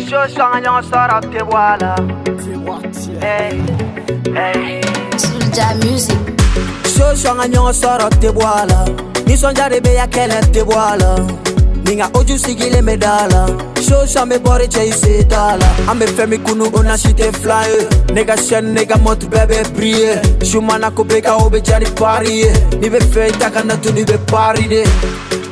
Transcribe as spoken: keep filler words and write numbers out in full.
show song on start up the walla. Hey, hey. Soulja Music. Show song on start up the walla. Ni sonja rebe ya kele te walla. Ninga oju sigile medala. Show song me body chase dala. Ambe femi kunu ona shite fly. Nigga shen nigga mot bebe brille. Shumana ko beka obe jari pari. Ni be fe taka na tu ni be pari de.